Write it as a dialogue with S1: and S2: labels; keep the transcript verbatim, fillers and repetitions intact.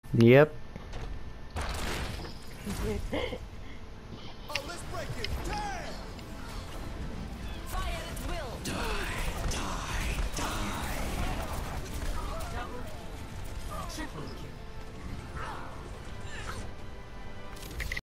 S1: Yep.
S2: Oh, let's break it. Damn!
S3: Fire at will.
S2: Die, die, die.
S3: Double. Triple kill.